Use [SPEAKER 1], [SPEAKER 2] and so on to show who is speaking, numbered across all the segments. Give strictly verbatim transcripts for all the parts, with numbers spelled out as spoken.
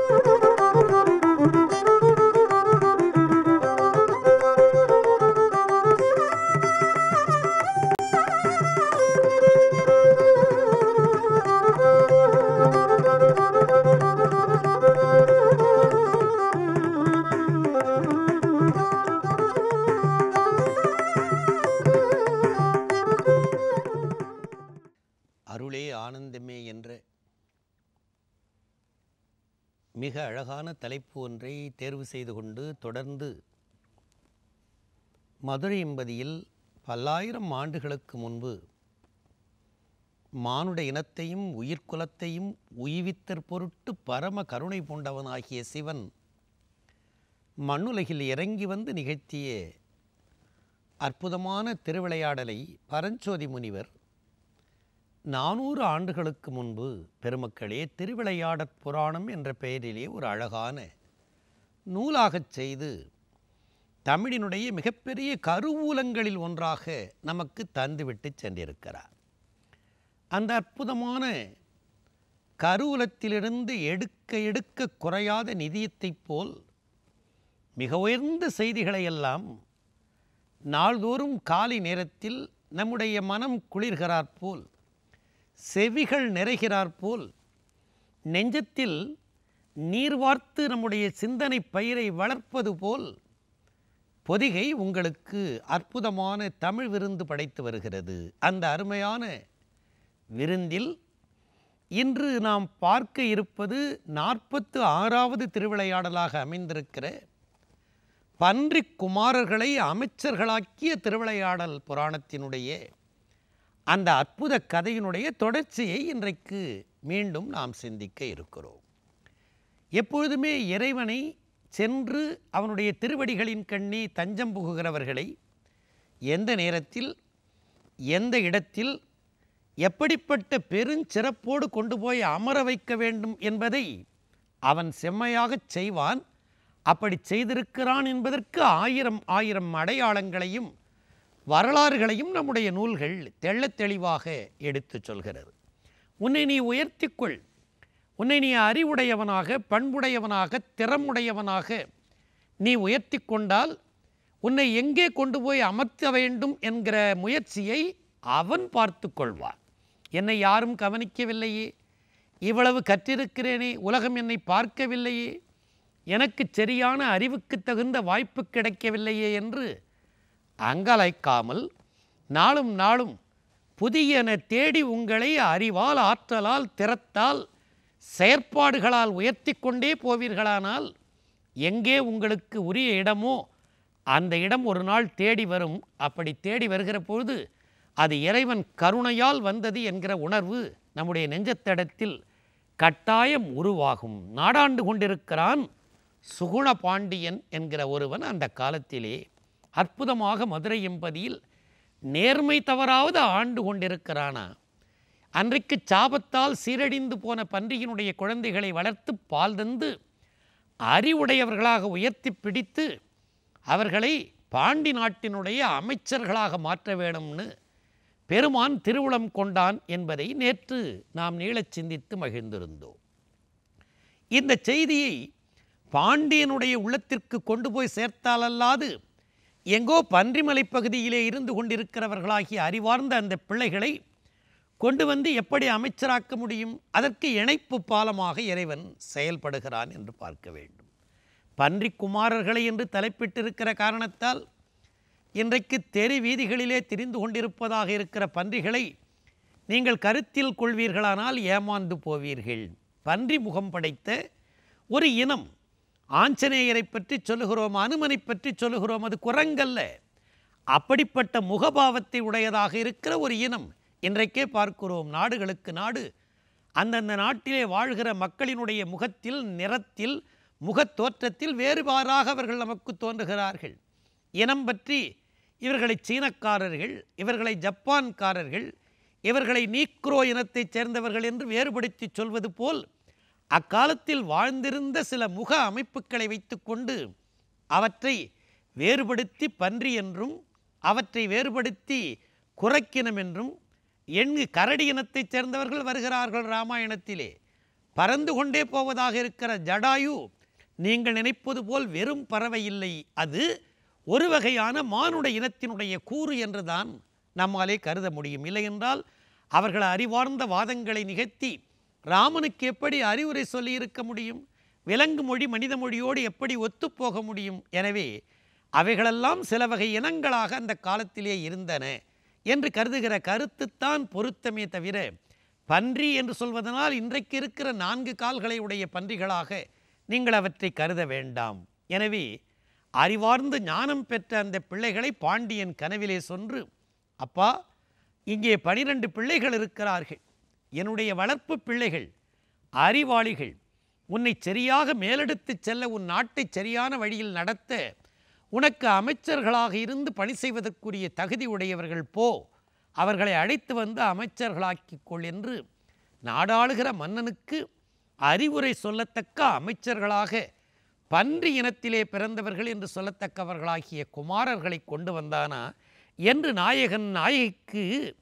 [SPEAKER 1] அருளே ஆனந்தமே என்ற மிக அழகான தலைப்பு ஒன்றை தேர்வு செய்து கொண்டு தொடர்ந்து மதுரை எம்பதியில் பல்லாயிரம் ஆண்டுகளுக்கு முன்பு மானுட இனத்தையும் உயிர்குலத்தையும் உய்வித்தற் பொருட்டு பரம கருணை பூண்டவனாகிய சிவன் மண்ணுலகில் இறங்கி வந்து நிகழ்த்திய அற்புதமான திருவிளையாடலை பரஞ்சோதி முனிவர் நானூறு ஆண்டுகளுக்கு முன்பு பெருமக்களே திருவிளையாடற் புராணம் என்ற பெயரிலே ஒரு அழகான நூலாகச் செய்து தமிழினுடைய மிகப்பெரிய கருவூலங்களில் ஒன்றாக நமக்கு தந்துவிட்டு சென்றிருக்கிறார். அந்த அற்புதமான கருவூலத்திலிருந்து எடுக்க எடுக்க குறையாத நிதியத்தைப் போல் மிக உயர்ந்த செய்திகளையெல்லாம் நாள்தோறும் காலை நேரத்தில் நம்முடைய மனம் குளிர்கிறாற்போல் செவிகள் நிறைகிறாற்போல் நெஞ்சத்தில் நீர் வார்த்து நம்முடைய சிந்தனை பயிரை வளர்ப்பது போல் பொதிகை உங்களுக்கு அற்புதமான தமிழ் விருந்து படைத்து வருகிறது. அந்த அருமையான விருந்தில் இன்று நாம் பார்க்க இருப்பது நாற்பத்து ஆறாவது திருவிளையாடலாக அமைந்திருக்கிற பன்றி குமாரர்களை அமைச்சர்களாக்கிய திருவிளையாடல் புராணத்தினுடைய அந்த அற்புத கதையினுடைய தொடர்ச்சியை இன்றைக்கு மீண்டும் நாம் சிந்திக்க இருக்கிறோம். எப்பொழுதுமே இறைவனை சென்று அவனுடைய திருவடிகளின் கண்ணே தஞ்சம் புகுகிறவர்களை எந்த நேரத்தில் எந்த இடத்தில் எப்படிப்பட்ட பெருஞ்சிறப்போடு கொண்டு போய் அமர வைக்க வேண்டும் என்பதை அவன் செம்மையாகச் செய்வான். அப்படி செய்திருக்கிறான் என்பதற்கு ஆயிரம் ஆயிரம் அடையாளங்களையும் வரலாறுகளையும் நம்முடைய நூல்கள் தெள்ளத் தெளிவாக எடுத்து சொல்கிறது. உன்னை நீ உயர்த்திக்கொள், உன்னை நீ அறிவுடையவனாக பண்புடையவனாக திறமுடையவனாக நீ உயர்த்தி கொண்டால் உன்னை எங்கே கொண்டு போய் அமர்த்த வேண்டும் என்கிற முயற்சியை அவன் பார்த்து கொள்வான். என்னை யாரும் கவனிக்கவில்லையே, இவ்வளவு கற்றிருக்கிறேனே, உலகம் என்னை பார்க்கவில்லையே, எனக்கு சரியான அறிவுக்கு தகுந்த வாய்ப்பு கிடைக்கவில்லையே என்று அங்கலாய்க்காமல் நாளும் நாளும் புதியன தேடி உங்களை அறிவால் ஆற்றலால் திறத்தால் செயற்பாடுகளால் உயர்த்தி கொண்டே போவீர்களானால் எங்கே உங்களுக்கு உரிய இடமோ அந்த இடம் ஒரு நாள் தேடி வரும். அப்படி தேடி வருகிற பொழுது அது இறைவன் கருணையால் வந்தது என்கிற உணர்வு நம்முடைய நெஞ்சத்தடத்தில் கட்டாயம் உருவாகும். நாடாண்டு கொண்டிருக்கிறான் சுகுண பாண்டியன் என்கிற ஒருவன் அந்த காலத்திலே அற்புதமாக மதுரை எம்பதியில் நேர்மை தவறாவது ஆண்டு கொண்டிருக்கிறானா. அன்றைக்கு சாபத்தால் சீரடிந்து போன பன்றியினுடைய குழந்தைகளை வளர்த்து பால் தந்து அறிவுடையவர்களாக உயர்த்தி பிடித்து அவர்களை பாண்டி நாட்டினுடைய அமைச்சர்களாக மாற்ற வேண்டும்னு பெருமான் திருவுளம் கொண்டான் என்பதை நேற்று நாம் நீளச் சிந்தித்து மகிழ்ந்திருந்தோம். இந்த செய்தியை பாண்டியனுடைய உள்ளத்திற்கு கொண்டு போய் சேர்த்தாலல்லாது எங்கோ பன்றிமலை பகுதியிலே இருந்து கொண்டிருக்கிறவர்களாகிய அறிவார்ந்த அந்த பிள்ளைகளை கொண்டு வந்து எப்படி அமைச்சராக்க முடியும்? அதற்கு இணைப்பு பாலமாக இறைவன் செயல்படுகிறான் என்று பார்க்க வேண்டும். பன்றி குமாரர்களை என்று தலைப்பிட்டிருக்கிற காரணத்தால் இன்றைக்கு தெரு வீதிகளிலே திரிந்து கொண்டிருப்பதாக இருக்கிற பன்றிகளை நீங்கள் கருத்தில் கொள்வீர்களானால் ஏமாந்து போவீர்கள். பன்றி முகம் படைத்த ஒரு இனம். ஆஞ்சநேயரை பற்றி சொல்லுகிறோம், அனுமனை பற்றி சொல்லுகிறோம், அது குரங்கல்ல. அப்படிப்பட்ட முகபாவத்தை உடையதாக இருக்கிற ஒரு இனம் இன்றைக்கே பார்க்கிறோம். நாடுகளுக்கு நாடு அந்தந்த நாட்டிலே வாழ்கிற மக்களினுடைய முகத்தில் நிறத்தில் முகத் தோற்றத்தில் வேறுபாறாக அவர்கள் நமக்கு தோன்றுகிறார்கள். இனம் பற்றி இவர்களை சீனக்காரர்கள், இவர்களை ஜப்பான்காரர்கள், இவர்களை நீக்ரோ இனத்தைச் சேர்ந்தவர்கள் என்று வேறுபடுத்தி சொல்வது போல் அக்காலத்தில் வாழ்ந்திருந்த சில முக அமைப்புகளை வைத்து கொண்டு அவற்றை வேறுபடுத்தி பன்றி என்றும் அவற்றை வேறுபடுத்தி குரக்கினம் என்றும் எண்கு கரடி இனத்தைச் சேர்ந்தவர்கள் வருகிறார்கள். இராமாயணத்திலே பறந்து கொண்டே போவதாக இருக்கிற ஜடாயு நீங்கள் நினைப்பது போல் வெறும் பறவை இல்லை, அது ஒரு வகையான மானுட இனத்தினுடைய கூறு என்றுதான் நம்மாலே கருத முடியும். இல்லை என்றால் அவர்கள் அறிவார்ந்த வாதங்களை நிகழ்த்தி ராமனுக்கு எப்படி அறிவுரை சொல்லி இருக்க முடியும்? விலங்கு மொழி மனித மொழியோடு எப்படி ஒத்துப்போக முடியும்? எனவே அவைகளெல்லாம் சில வகை இனங்களாக அந்த காலத்திலே இருந்தன என்று கருதுகிற கருத்துத்தான் பொருத்தமே தவிர, பன்றி என்று சொல்வதனால் இன்றைக்கு இருக்கிற நான்கு கால்களை உடைய பன்றிகளாக நீங்கள் அவற்றை கருத வேண்டாம். எனவே அறிவார்ந்து ஞானம் பெற்ற அந்த பிள்ளைகளை பாண்டியன் கனவிலே சொன்று, அப்பா, இங்கே பனிரெண்டு பிள்ளைகள் இருக்கிறார்கள், என்னுடைய வளர்ப்பு பிள்ளைகள், அறிவாளிகள், உன்னை சரியாக மேலெடுத்து செல்ல, உன் நாட்டை சரியான வழியில் நடத்த உனக்கு அமைச்சர்களாக இருந்து பணி செய்வதற்குரிய தகுதி உடையவர்கள், போ, அவர்களை அழைத்து வந்து அமைச்சர்களாக்கிக்கொள் என்று நாடாளுகிற மன்னனுக்கு அறிவுரை சொல்லத்தக்க அமைச்சர்களாக பன்றி இனத்திலே பிறந்தவர்கள் என்று சொல்லத்தக்கவர்களாகிய குமாரர்களை கொண்டு வந்தானா என்று நாயகன் நாயகிக்கு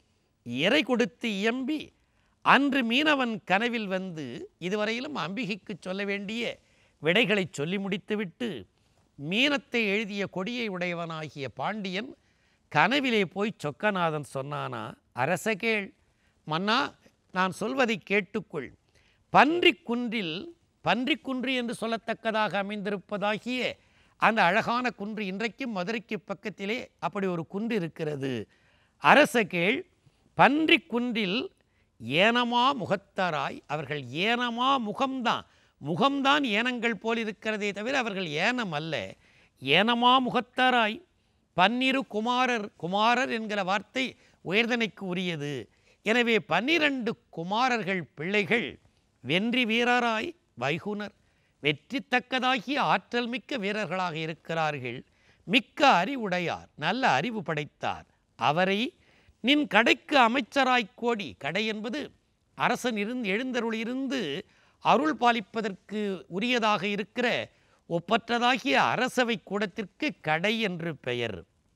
[SPEAKER 1] இறை கொடுத்து இயம்பி அன்று மீனவன் கனவில் வந்து இதுவரையிலும் அம்பிகைக்கு சொல்ல வேண்டிய விடைகளை சொல்லி முடித்துவிட்டு மீனத்தை எழுதிய கொடியை உடையவனாகிய பாண்டியன் கனவிலே போய் சொக்கநாதன் சொன்னானா, அரச கேள் மன்னா, நான் சொல்வதை கேட்டுக்கொள். பன்றி குன்றில், பன்றி குன்று என்று சொல்லத்தக்கதாக அமைந்திருப்பதாகிய அந்த அழகான குன்று இன்றைக்கும் மதுரைக்கு பக்கத்திலே அப்படி ஒரு குன்று இருக்கிறது. அரச கேள், பன்றி குன்றில் ஏனமா முகத்தாராய், அவர்கள் ஏனமா முகம்தான், முகம்தான் ஏனங்கள் போல் இருக்கிறதே தவிர அவர்கள் ஏனம் அல்ல, ஏனமா முகத்தாராய் பன்னிரு குமாரர், குமாரர் என்கிற வார்த்தை உயர்தனைக்கு உரியது. எனவே பன்னிரண்டு குமாரர்கள் பிள்ளைகள் வென்றி வீரராய் வைகுனர், வெற்றி தக்கதாகிய ஆற்றல் மிக்க வீரர்களாக இருக்கிறார்கள். மிக்க அறிவுடையார், நல்ல அறிவு படைத்தார். அவரை நின் கடைக்கு அமைச்சராய் கோடி, கடை என்பது அரசன் இருந்து எழுந்தருளிருந்து அருள் பாலிப்பதற்கு உரியதாக இருக்கிற ஒப்பற்றதாகிய அரசவை கூடத்திற்கு கடை என்று பெயர்.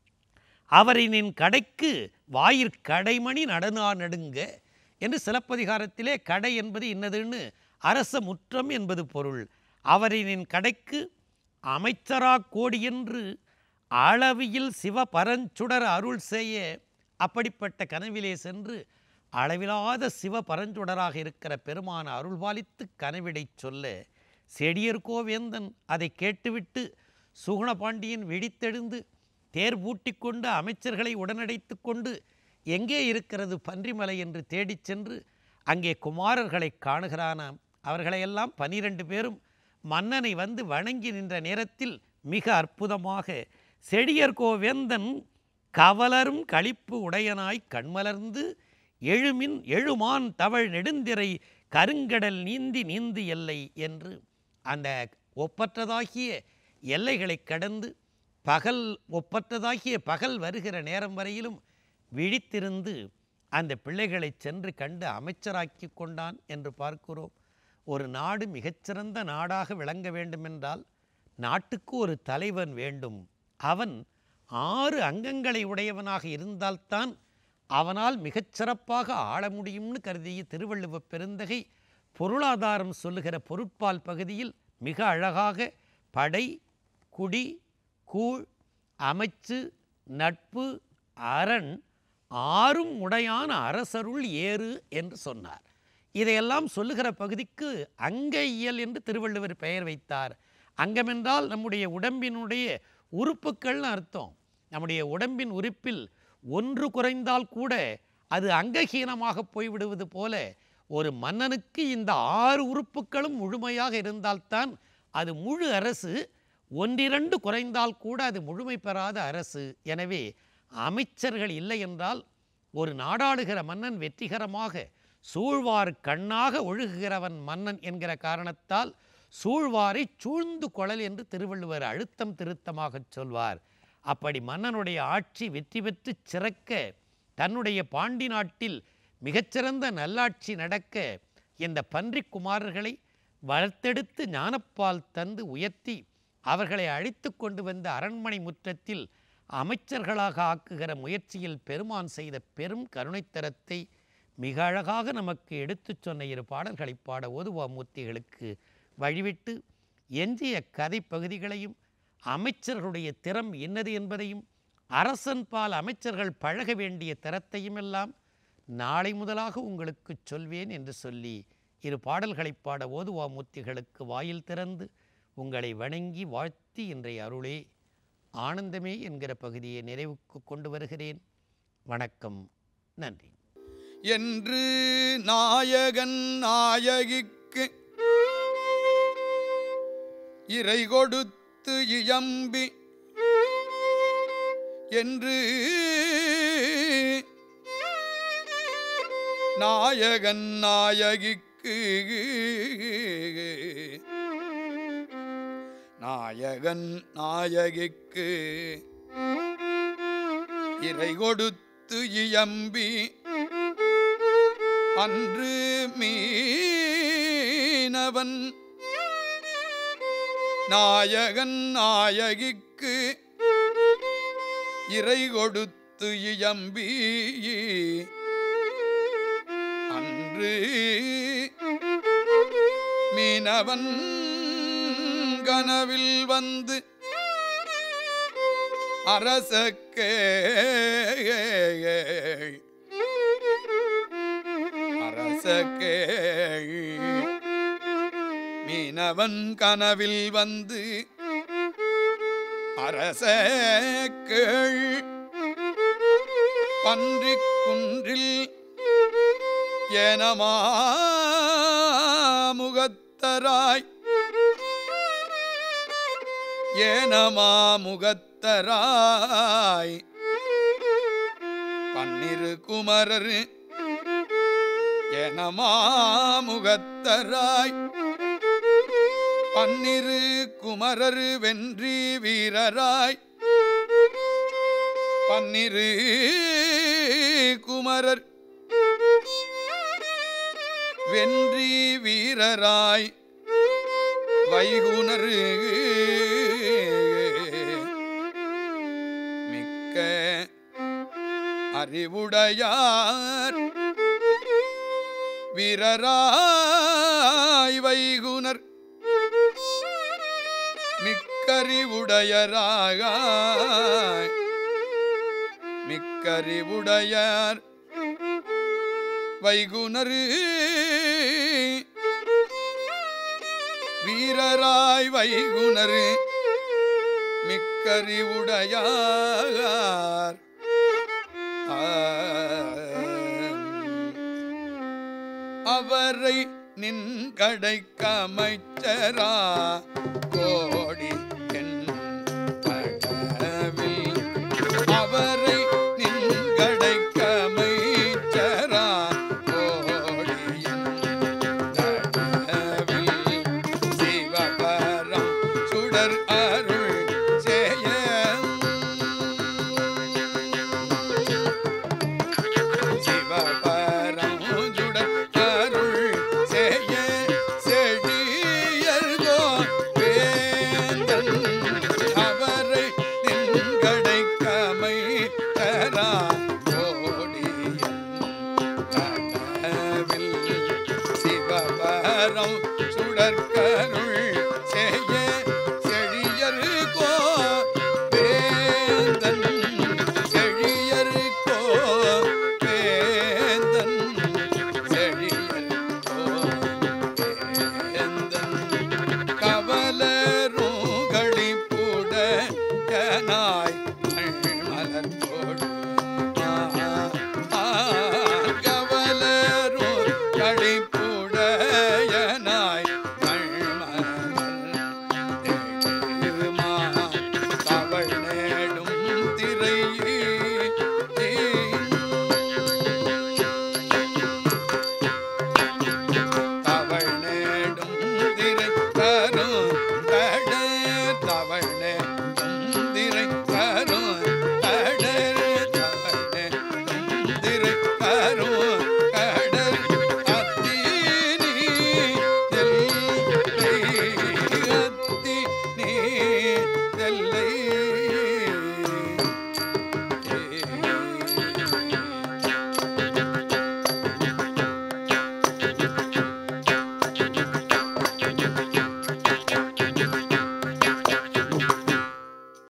[SPEAKER 1] அவரை நின் கடைக்கு வாயிற்கடைமணி நடனா நடுங்க என்று சிலப்பதிகாரத்திலே கடை என்பது இன்னதுன்னு அரச முற்றம் என்பது பொருள். அவரை நின் கடைக்கு அமைச்சரா கோடி என்று அளவியில் சிவ பரஞ்சுடர் அருள் செய்ய, அப்படிப்பட்ட கனவிலே சென்று அளவிலாத சிவ பரஞ்சுடராக இருக்கிற பெருமான அருள் பாலித்து கனவிடை சொல்ல, செடியர்கோவேந்தன் அதை கேட்டுவிட்டு சுகுணபாண்டியன் விழித்தெழுந்து தேர் பூட்டிக்கொண்டு அமைச்சர்களை உடனடைத்து கொண்டு எங்கே இருக்கிறது பன்றிமலை என்று தேடிச் சென்று அங்கே குமாரர்களை காணுகிறானாம். அவர்களையெல்லாம் பனிரெண்டு பேரும் மன்னனை வந்து வணங்கி நின்ற நேரத்தில் மிக அற்புதமாக செடியர்கோவேந்தன் கவலரும் களிப்பு உடையனாய் கண்மலர்ந்து எழுமின் எழுமான் தவழ் நெடுந்திரை கருங்கடல் நீந்தி நீந்து எல்லை என்று அந்த ஒப்பற்றதாகிய எல்லைகளை கடந்து பகல் ஒப்பற்றதாகிய பகல் வருகிற நேரம் வரையிலும் விழித்திருந்து அந்த பிள்ளைகளை சென்று கண்டு அமைச்சராக்கி கொண்டான் என்று பார்க்கிறோம். ஒரு நாடு மிகச்சிறந்த நாடாக விளங்க வேண்டுமென்றால் நாட்டுக்கு ஒரு தலைவன் வேண்டும். அவன் ஆறு அங்கங்களை உடையவனாக இருந்தால்தான் அவனால் மிகச்சிறப்பாக ஆள முடியும்னு கருதிய திருவள்ளுவ பெருந்தகை பொருளாதாரம் சொல்லுகிற பொருட்பால் பகுதியில் மிக அழகாக படை, குடி, கூழ், அமைச்சு, நட்பு, அரண் ஆறும் உடையான அரசருள் ஏறு என்று சொன்னார். இதையெல்லாம் சொல்லுகிற பகுதிக்கு அங்க இயல் என்று திருவள்ளுவர் பெயர் வைத்தார். அங்கமென்றால் நம்முடைய உடம்பினுடைய உறுப்புக்கள்னு அர்த்தம். நம்முடைய உடம்பின் உறுப்பில் ஒன்று குறைந்தால் கூட அது அங்கஹீனமாக போய்விடுவது போல ஒரு மன்னனுக்கு இந்த ஆறு உறுப்புகளும் முழுமையாக இருந்தால்தான் அது முழு அரசு. ஒன்றிரண்டு குறைந்தால் கூட அது முழுமை பெறாத அரசு. எனவே அமைச்சர்கள் இல்லை என்றால் ஒரு நாடாளுகிற மன்னன் வெற்றிகரமாக சூழ்வார் கண்ணாக ஒழுகுகிறவன் மன்னன் என்கிற காரணத்தால் சூழ்வாரை சூழ்ந்து கொளல் என்று திருவள்ளுவர் அழுத்தம் திருத்தமாக சொல்வார். அப்படி மன்னனுடைய ஆட்சி வெற்றி பெற்று சிறக்க, தன்னுடைய பாண்டி நாட்டில் மிகச்சிறந்த நல்லாட்சி நடக்க இந்த பன்றி குமாரர்களை வளர்த்தெடுத்து ஞானப்பால் தந்து உயர்த்தி அவர்களை அழைத்து கொண்டு வந்த அரண்மனை முற்றத்தில் அமைச்சர்களாக ஆக்குகிற முயற்சியில் பெருமான் செய்த பெரும் கருணைத்தரத்தை மிக அழகாக நமக்கு எடுத்துச் சொன்ன இரு பாடல்களை பாட ஓதுவா மூர்த்திகளுக்கு வழிவிட்டு எஞ்சிய கதை பகுதிகளையும் அமைச்சர்களுடைய திறம் என்னது என்பதையும் அரசன் பால் அமைச்சர்கள் பழக வேண்டிய திறத்தையும் எல்லாம் நாளை முதலாக உங்களுக்கு சொல்வேன் என்று சொல்லி இரு பாடல்களை பாட ஓதுவா மூர்த்திகளுக்கு வாயில் திறந்து உங்களை வணங்கி வாழ்த்தி இன்றைய அருளே ஆனந்தமே என்கிற பகுதியை நிறைவுக்கு கொண்டு வருகிறேன். வணக்கம், நன்றி.
[SPEAKER 2] என்று நாயகன் நாயகிக்கு இறை கொடுத்து இயம்பி என்று நாயகன் நாயகிக்கு நாயகன் நாயகிக்கு இறை கொடுத்து இயம்பி அன்று மீனவன் நாயகன் நாயகிக்கு இறை கொடுத்து இயம்பி அன்று மீனவன் கனவில் வந்து அரசக்கே அரசக்கே மீனவன் கனவில் வந்து அரசக்கேள் பன்றிக் குன்றில் ஏனமா முகத்தராய் ஏனமா முகத்தராய் பன்னிரு குமரர் ஏனமா முகத்தராய் பன்னிரு குமரர் வென்றி வீரராய் பன்னிரு குமரர் வென்றி வீரராய் வைகுனர் மிக்க அறிவுடையார் வீரராய் வைகுனர் மிக்கறிவுடையராக மிக்கறிவுடையார் வைகுனர் வீரராய் வைகுனர் மிக்கறிவுடையார் அவரை நின் கடைக்கமைச்சரா கோடி என் கடவில் அவரை நின் கடைக்கமைச்சரா கோடி என் கடவில் சிவபரம் சுடர் அருள் செய்ய சிவபரம் சுடர் அருள் செய்ய செடியர்கோ வேந்தன் அவரை தின்கடைக்கமை தரா கோடியன் கடவில் சிவபரம் சுடற்கருள்